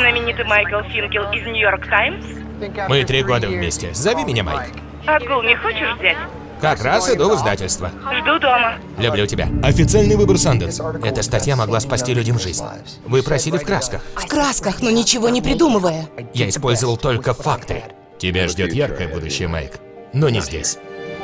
знаменитый Майкл Финкел из Нью-Йорк Таймс? Мы 3 года вместе. Зови меня Майк. Отгул не хочешь взять? Как раз иду в издательство. Жду дома. Люблю тебя. Официальный выбор Санденс. Эта статья могла спасти людям жизнь. Вы просили в красках. В красках, но ничего не придумывая. Я использовал только факты. Тебя ждет яркое будущее, Майк. Но не здесь.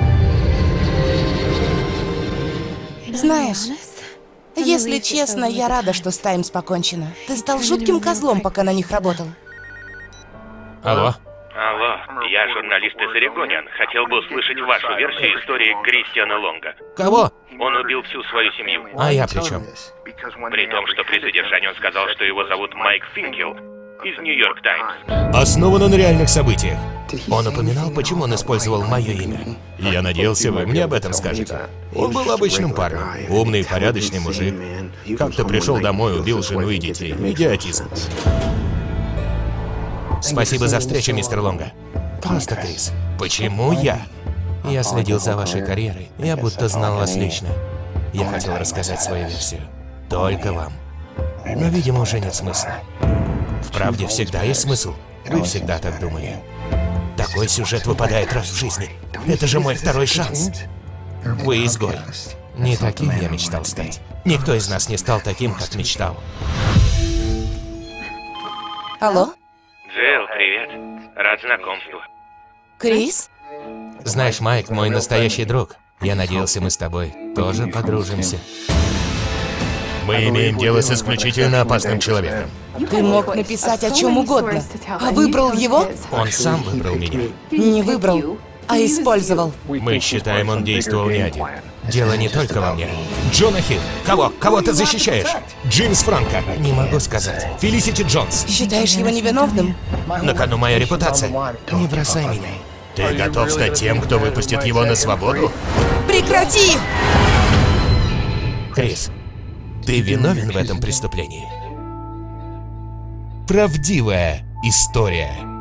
Знаешь, если честно, я рада, что с Таймс покончено. Ты стал жутким козлом, пока на них работал. Алло? Алло, я журналист из Орегониан. Хотел бы услышать вашу версию истории Кристиана Лонга. Кого? Он убил всю свою семью. А я при чем? При том, что при задержании он сказал, что его зовут Майк Финкел из Нью-Йорк Таймс. Основано на реальных событиях. Он упоминал, почему он использовал мое имя. Я надеялся, вы мне об этом скажете. Он был обычным парнем. Умный, порядочный мужик. Как-то пришел домой, убил жену и детей. Идиотизм. Спасибо за встречу, мистер Лонга. Просто Крис. Почему я? Я следил за вашей карьерой. Я будто знал вас лично. Я хотел рассказать свою версию. Только вам. Но, видимо, уже нет смысла. В правде всегда есть смысл. Вы всегда так думали. Такой сюжет выпадает раз в жизни. Это же мой второй шанс. Вы изгой. Не таким я мечтал стать. Никто из нас не стал таким, как мечтал. Алло? Джилл, привет. Рад знакомству. Крис? Знаешь, Майк, мой настоящий друг. Я надеялся, мы с тобой тоже подружимся. Мы имеем дело с исключительно опасным человеком. Ты мог написать о чем угодно. А выбрал его? Он сам выбрал меня. Не выбрал, а использовал. Мы считаем, он действовал не один. Дело не только во мне. Джона Хилл. Кого? Кого ты защищаешь? Джеймс Франко. Не могу сказать. Фелисити Джонс. Считаешь его невиновным? На кону моя репутация. Не бросай меня. Ты готов стать тем, кто выпустит его на свободу? Прекрати! Крис, ты виновен в этом преступлении? Правдивая история.